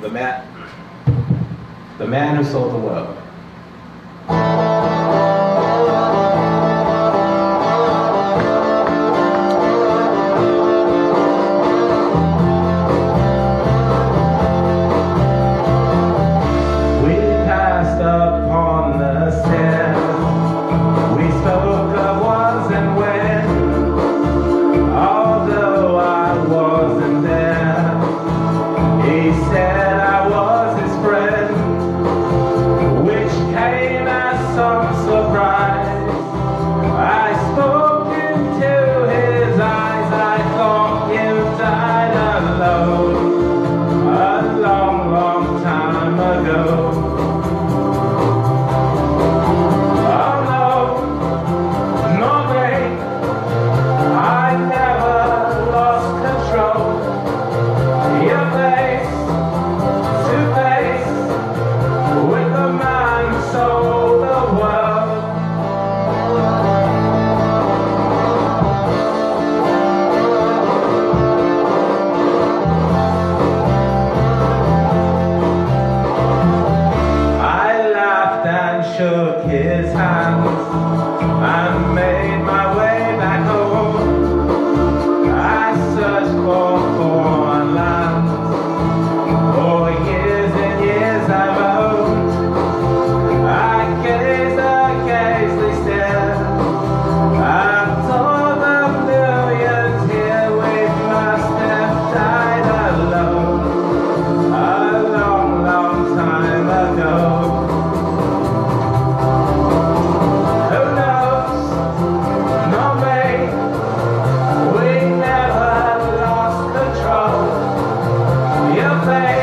The man who sold the world. We passed upon the sand. We spoke of was and when, although I wasn't there. He said I was his friend, which came as some surprise. I spoke into his eyes. I thought you died alone a long, long time ago. Oh no, no babe, I never lost control. Your face to face with the man who sold the world. I laughed and shook his hand and made my way back home. I searched for foreign lands. For years and years I roamed. I gazed occasionally still. I've told the millions here we must have died alone a long, long time ago. Who knows? No babe, we never lost control. Your face